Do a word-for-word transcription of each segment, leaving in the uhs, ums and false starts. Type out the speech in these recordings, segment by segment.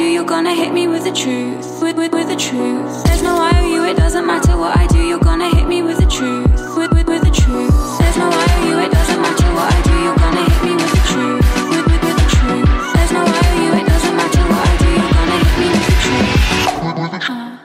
do, you're gonna hit me with the truth, with, with, with the truth. There's no I or you, it doesn't matter what I do, you're gonna hit me with the truth, with, with, with the truth. There's no I or you, it doesn't matter what I do, you're gonna hit me with the truth, with, with, with the truth. There's no I or you, it doesn't matter what I do, you're gonna hit me with the truth. Uh.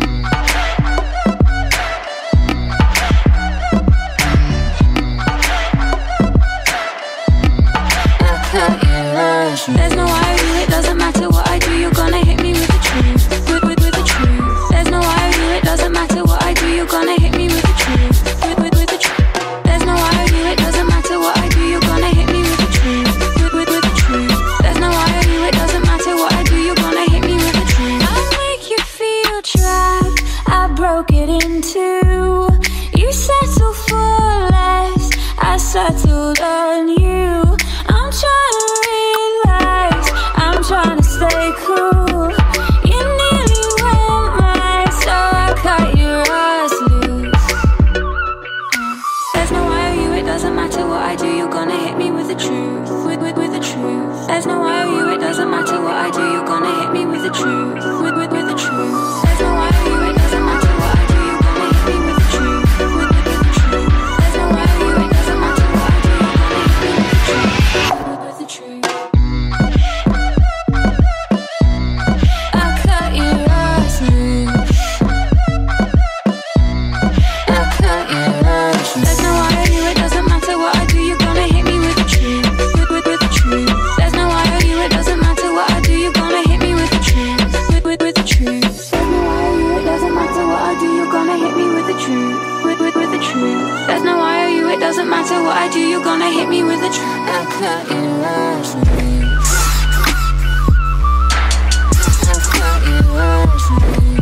There's no I or you, it doesn't matter what I do, you're gonna hit me with the truth, with, with, with the truth. There's no I or you, it doesn't matter what I do, you're gonna hit me with the truth, with, with, with the truth. There's no I or you, it doesn't matter what I do, you're gonna hit me with the truth, with, with, with the truth. There's no I or you, it doesn't matter what I do, you're gonna hit me with the truth. I'll make you feel trapped, I broke it in two. You settle for less, I settled on you. I'm trying to relax, I'm trying to stay cool. You nearly went mad, so I cut your ass loose. There's no I or you, it doesn't matter what I do, you're gonna hit me with the truth, with, with, with the truth. There's no I or you, it doesn't matter what I do, you're gonna hit me with the truth, with, with, with the truth. There's no I or you, it doesn't matter what I do, you're gonna hit me with the truth, with, with, with the truth. There's no I or you, it doesn't matter what I do, you're gonna hit me with the truth, with, with the truth. There's no I or you, it doesn't matter what I do, you're gonna hit me with the truth. I cut your ass loose. I cut your ass loose.